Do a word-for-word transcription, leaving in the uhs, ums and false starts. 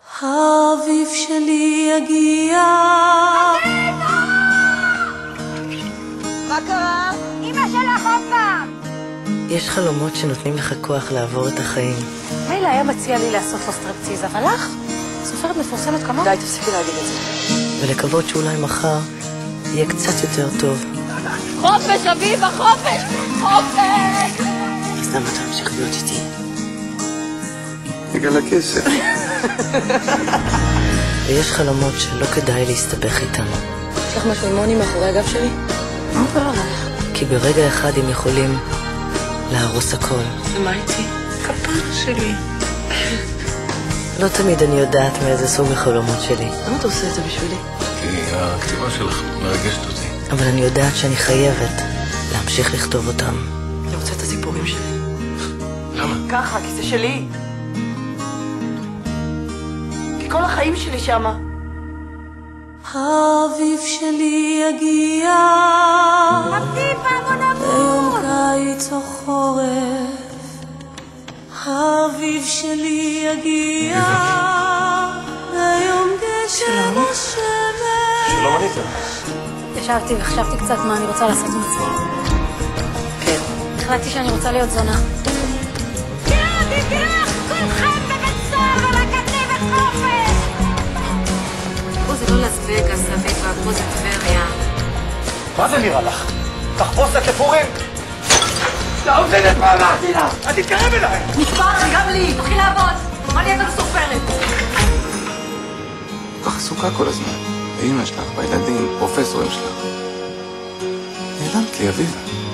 האביב שלי יגיע. מה קרה? אמא שלך עוד פעם. יש חלומות שנותנים לך כוח לעבור את החיים. מילא היה מציע לי לעשות לו סטרפציז, אבל לך? סופרת מפורסמת כמוה? די, תפסיקי להגיד את זה. ולקוות שאולי מחר יהיה קצת יותר טוב. חופש, אביבה, חופש! חופש! אז למה אתה ממשיך להיות איתי? בגלל הכסף. ויש חלומות שלא כדאי להסתבך איתם. יש לך משהו עם מוני מאחורי הגב שלי? מה עובר עלייך? כי ברגע אחד הם יכולים להרוס הכל. ומה איתי? כפרה שלי. לא תמיד אני יודעת מאיזה סוג החלומות שלי. למה אתה עושה את זה בשבילי? כי הכתיבה שלך מרגשת אותי. אבל אני יודעת שאני חייבת להמשיך לכתוב אותם. אני רוצה את הסיפורים שלי. למה? ככה, כי זה שלי. כי כל החיים שלי שמה. האביב שלי יגיע. אביבה, מונמות! ביום קיץ או חורף. האביב שלי יגיע. ביום גשם או שמש. שלום אניטה. ישבתי וחשבתי קצת מה אני רוצה לעשות עם עצמי. כן. החלטתי שאני רוצה להיות זונה. תראו אותי, תראו איך כולכם בבית סוהר ומקדמים את חופש! פה זה לא לס וגאס, אביבה, פה זה טבריה. מה זה נראה לך? תחפושת לפורים? לא עובדת, מה אמרתי לה? אל תתקרב אליי! נשבר לי, גם לי! תתחיל לעבוד! מה נהיית מסופרת? כל כך עסוקה כל הזמן. באמא שלך, בילדים, פרופסורים שלך. נעלמת לי, אביבה.